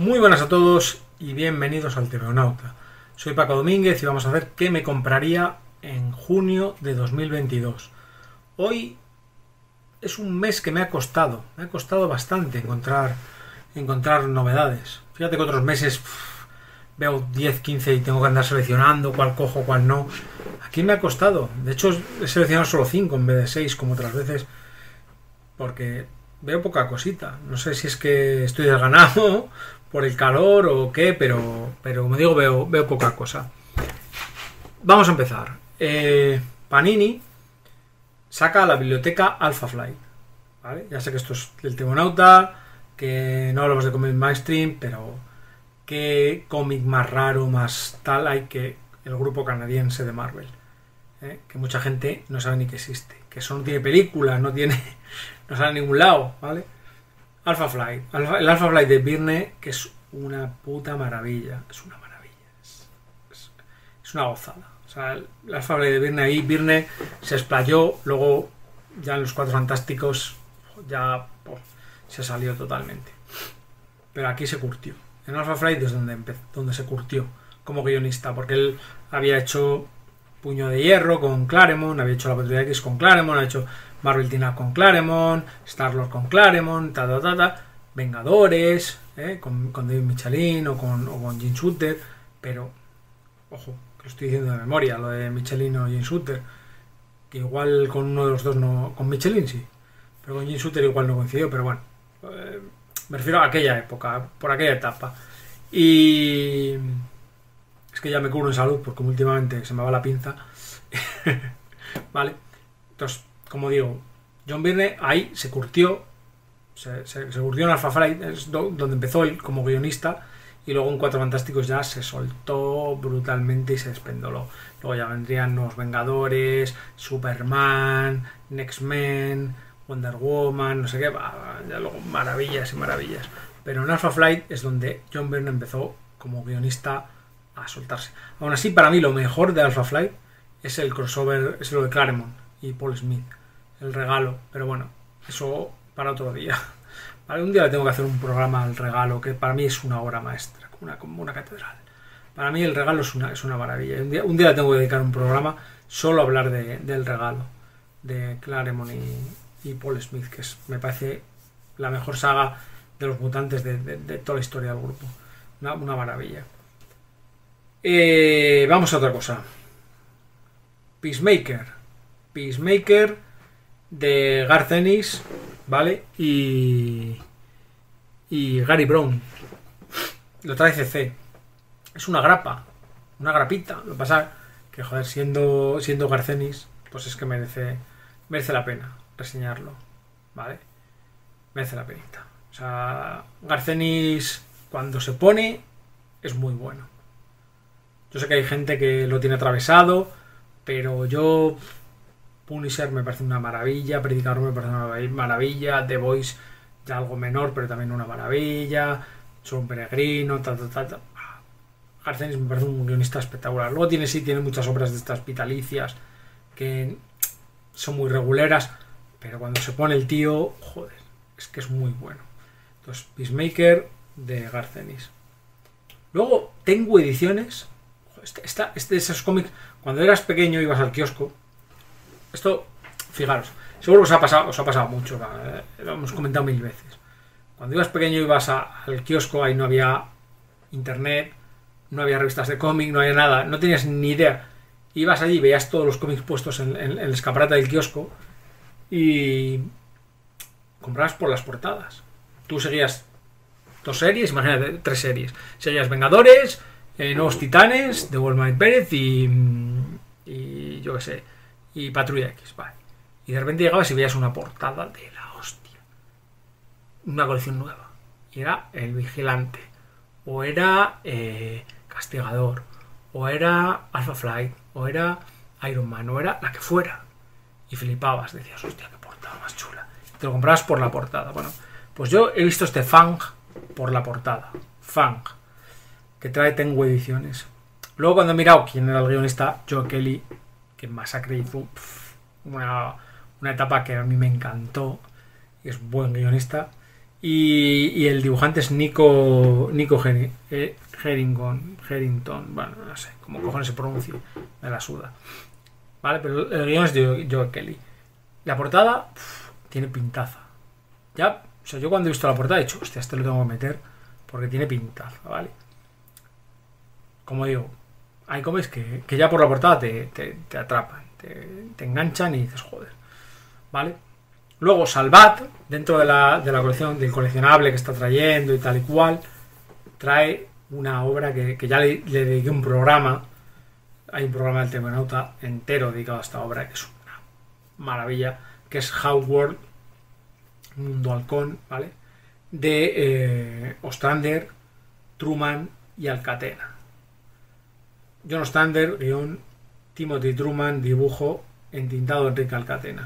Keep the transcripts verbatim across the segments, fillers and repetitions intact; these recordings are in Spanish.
Muy buenas a todos y bienvenidos al TVOnauta. Soy Paco Domínguez y vamos a ver qué me compraría en junio de dos mil veintidós. Hoy es un mes que me ha costado, me ha costado bastante encontrar, encontrar novedades. Fíjate que otros meses uff, veo diez, quince y tengo que andar seleccionando cuál cojo, cuál no. Aquí me ha costado. De hecho, he seleccionado solo cinco en vez de seis como otras veces, porque veo poca cosita. No sé si es que estoy desganado por el calor o qué, pero, pero como digo, veo, veo poca cosa. Vamos a empezar. Eh, Panini saca la biblioteca Alpha Flight, ¿vale? Ya sé que esto es del TVOnauta, que no hablamos de cómic mainstream, pero qué cómic más raro, más tal hay que el grupo canadiense de Marvel, ¿eh? Que mucha gente no sabe ni que existe, que eso no tiene película, no tiene, no sale a ningún lado, ¿vale? Alpha Flight, Alpha, el Alpha Flight de Byrne, que es una puta maravilla, es una maravilla, es, es, es una gozada. O sea, el, el Alpha Flight de Byrne ahí, Byrne se explayó, luego ya en los Cuatro Fantásticos ya oh, se salió totalmente. Pero aquí se curtió. En Alpha Flight es donde, empezó, donde se curtió como guionista, porque él había hecho Puño de Hierro con Claremont, había hecho La Patrulla X con Claremont, ha hecho Marvel Team Up con Claremont, Star-Lord con Claremont, ta ta ta ta, Vengadores, ¿eh? con, con David Michelin o con, o con Jim Shooter, pero ojo, que lo estoy diciendo de memoria, lo de Michelin o Jim Shooter, que igual con uno de los dos no, con Michelin sí, pero con Jim Shooter igual no coincidió, pero bueno, eh, me refiero a aquella época, por aquella etapa. Y es que ya me cubro en salud porque últimamente se me va la pinza. Vale, entonces, como digo, John Byrne ahí se curtió, se, se, se curtió en Alpha Flight, es do, donde empezó él como guionista, y luego en Cuatro Fantásticos ya se soltó brutalmente y se despendoló. Luego ya vendrían Los Vengadores, Superman, X-Men, Wonder Woman, no sé qué, ya luego maravillas y maravillas. Pero en Alpha Flight es donde John Byrne empezó como guionista a soltarse. Aún así, para mí lo mejor de Alpha Flight es el crossover, es lo de Claremont y Paul Smith, el regalo, pero bueno, eso para otro día. Vale, un día le tengo que hacer un programa al regalo, que para mí es una obra maestra, como una, como una catedral. Para mí el regalo es una, es una maravilla. Un día, un día le tengo que dedicar un programa solo a hablar de, del regalo, de Claremont y, y Paul Smith, que es, me parece la mejor saga de los mutantes de, de, de toda la historia del grupo. Una, una maravilla. Eh, vamos a otra cosa. Peacemaker. Peacemaker de Garth Ennis, ¿vale? Y, y Gary Brown. Lo trae C C. Es una grapa, una grapita. Lo que pasa que, joder, siendo, siendo Garth Ennis, pues es que merece, merece la pena reseñarlo, ¿vale? Merece la penita. O sea, Garth Ennis, cuando se pone, es muy bueno. Yo sé que hay gente que lo tiene atravesado, pero yo... Punisher me parece una maravilla, Predicador me parece una maravilla, The Voice ya algo menor, pero también una maravilla, Soy un peregrino, ta ta ta ta. Garth Ennis me parece un guionista espectacular. Luego tiene sí, tiene muchas obras de estas vitalicias que son muy reguleras, pero cuando se pone el tío, joder, es que es muy bueno. Entonces, Peacemaker de Garth Ennis. Luego tengo ediciones. Esta, este de esos cómics, cuando eras pequeño ibas al kiosco. Esto, fijaros, seguro que os ha pasado, os ha pasado mucho, lo hemos comentado mil veces. Cuando ibas pequeño ibas a, al kiosco, ahí no había internet, no había revistas de cómic, no había nada, no tenías ni idea. Ibas allí y veías todos los cómics puestos en, en, en el escaparate del kiosco y comprabas por las portadas. Tú seguías dos series, imagínate, tres series. Seguías Vengadores, eh, Nuevos Titanes, de Wolverine Pérez y, y yo qué sé, y Patrulla X, vale. Y de repente llegabas y veías una portada de la hostia. Una colección nueva. Y era El Vigilante. O era eh, Castigador. O era Alpha Flight. O era Iron Man. O era la que fuera. Y flipabas. Decías, hostia, qué portada más chula. Y te lo comprabas por la portada. Bueno, pues yo he visto este Fang por la portada. Fang. Que trae Tengu Ediciones. Luego cuando he mirado quién era el guionista, Joe Kelly, que Masacre hizo una, una etapa que a mí me encantó, y es buen guionista, Y, y el dibujante es Nico, Nico Her, eh, Herrington, Herrington, bueno, no sé cómo cojones se pronuncia, me la suda. Vale, pero el guión es de Joe Kelly. La portada uf, tiene pintaza. Ya, o sea, yo cuando he visto la portada he dicho, hostia, este lo tengo que meter porque tiene pintaza, ¿vale? Como digo, hay cómics que, que ya por la portada te, te, te atrapan, te, te enganchan y dices, joder, ¿vale? Luego Salvat, dentro de la, de la colección, del coleccionable que está trayendo y tal y cual, trae una obra que, que ya le, le dediqué un programa. Hay un programa del Termonauta entero dedicado a esta obra, que es una maravilla, que es Howard, Mundo Halcón, ¿vale? De eh, Ostrander, Truman y Alcatena. John Ostrander, guión, Timothy Truman, dibujo, entintado Enrique Alcatena.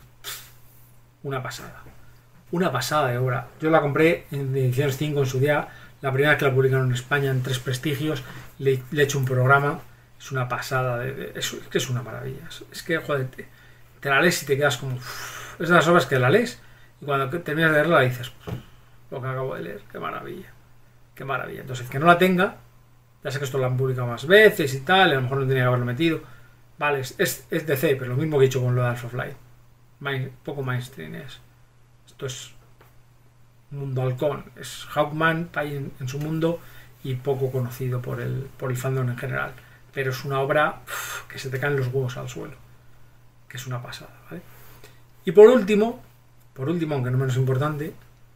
Una pasada. Una pasada de obra. Yo la compré en Ediciones cinco en su día, la primera vez que la publicaron en España, en Tres Prestigios, le, le he hecho un programa. Es una pasada, de, de, es, es que es una maravilla. Es, es que, joder, te, te la lees y te quedas como... Uff, es de las obras que la lees y cuando terminas de leerla dices, lo que acabo de leer, qué maravilla, qué maravilla. Entonces, el que no la tenga, ya sé que esto lo han publicado más veces y tal, y a lo mejor no tenía que haberlo metido. Vale, es, es, es D C, pero lo mismo que he hecho con lo de Alpha Flight. Main, poco mainstream es. Esto es Mundo Halcón, es Hawkman, está ahí en, en su mundo y poco conocido por el, por el fandom en general. Pero es una obra uff, que se te caen los huevos al suelo. Que es una pasada, ¿vale? Y por último, por último, aunque no menos importante,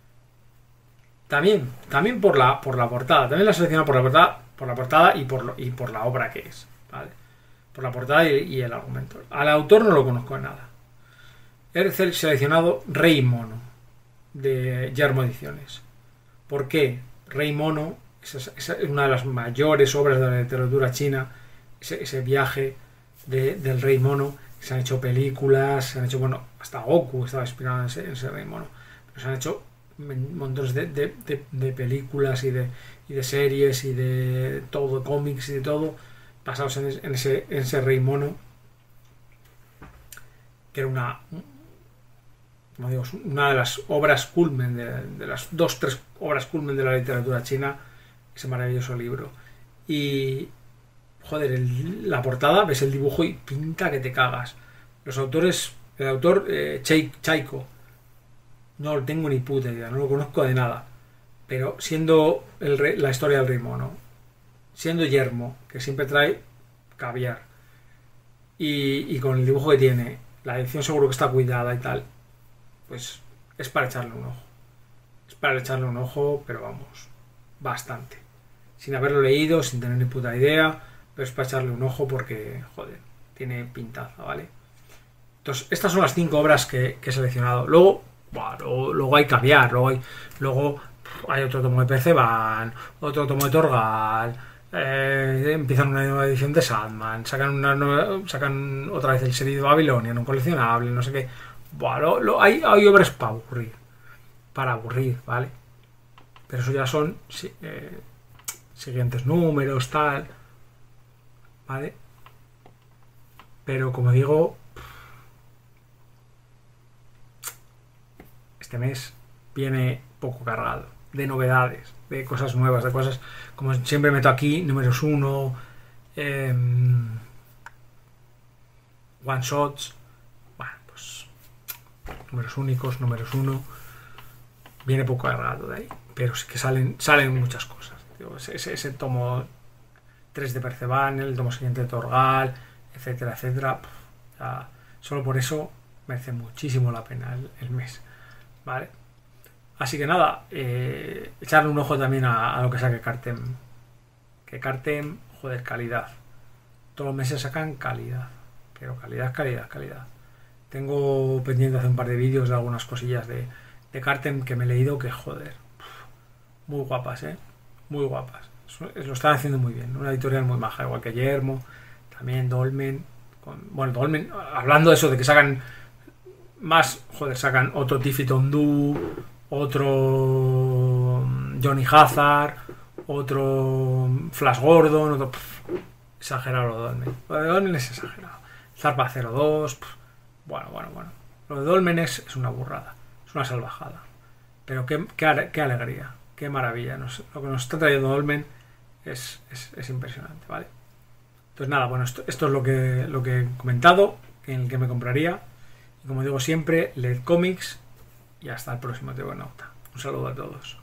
también, también por la, por la portada. También la he seleccionado por la portada, por la portada y por lo, y por la obra que es, ¿vale? Por la portada y, y el argumento. Al autor no lo conozco de nada. He seleccionado Rey Mono, de Yermo Ediciones. ¿Por qué? Rey Mono es, es una de las mayores obras de la literatura china. Ese, ese viaje de, del Rey Mono, se han hecho películas, se han hecho, bueno, hasta Goku estaba inspirado en ese, en ese Rey Mono, pero se han hecho montones de, de, de, de películas y de, y de series y de todo, cómics y de todo, basados en, en, ese, en ese Rey Mono, que era una, como digo, una de las obras culmen, de, de las dos, tres obras culmen de la literatura china, ese maravilloso libro. Y joder, el, la portada, ves el dibujo y pinta que te cagas. Los autores, el autor eh, Chaiko, no lo tengo ni puta idea, no lo conozco de nada. Pero siendo el rey, la historia del Rey Mono, siendo Yermo, que siempre trae caviar, y, y con el dibujo que tiene, la edición seguro que está cuidada y tal, pues es para echarle un ojo. Es para echarle un ojo, pero vamos, bastante. Sin haberlo leído, sin tener ni puta idea, pero es para echarle un ojo porque, joder, tiene pintaza, ¿vale? Entonces, estas son las cinco obras que, que he seleccionado. Luego, bueno, luego, luego hay caviar, luego hay, luego hay otro tomo de Perceban, otro tomo de Torgal, eh, empiezan una nueva edición de Sandman, sacan una nueva, sacan otra vez el serie de Babilonia, un coleccionable, no sé qué. Bueno, lo, lo, hay, hay obras para aburrir, para aburrir, ¿vale? Pero eso ya son eh, siguientes números, tal, ¿vale? Pero como digo, este mes viene poco cargado de novedades, de cosas nuevas, de cosas, como siempre meto aquí, números uno, eh, one shots, bueno, pues números únicos, números uno, viene poco cargado de ahí, pero sí que salen, salen muchas cosas. Digo, ese, ese tomo tres de Perceban, el tomo siguiente de Torgal, etcétera, etcétera, ya, solo por eso merece muchísimo la pena el, el mes, ¿vale? Así que nada, eh, echarle un ojo también a, a lo que saque Cartem. Que Cartem, joder, calidad. Todos los meses sacan calidad. Pero calidad, calidad, calidad. Tengo pendiente hacer un par de vídeos de algunas cosillas de, de Cartem que me he leído que, joder, muy guapas, ¿eh? Muy guapas. Lo están haciendo muy bien. Una editorial muy maja, igual que Yermo, también Dolmen. Con, bueno, Dolmen, hablando de eso, de que sacan más, joder, sacan otro Tiffy Tondu, otro Johnny Hazard, otro Flash Gordon, otro... Pff, exagerado lo de Dolmen. Lo de Dolmen es exagerado. Zarpa cero dos, pff, bueno, bueno, bueno. Lo de Dolmen es, es una burrada, es una salvajada. pero qué, qué, qué alegría, qué maravilla. Nos, lo que nos está trayendo Dolmen es, es, es impresionante, ¿vale? Entonces nada, bueno, esto, esto es lo que, lo que he comentado, en el que me compraría. Y como digo siempre, leed cómics y hasta el próximo TVOnauta. Un saludo a todos.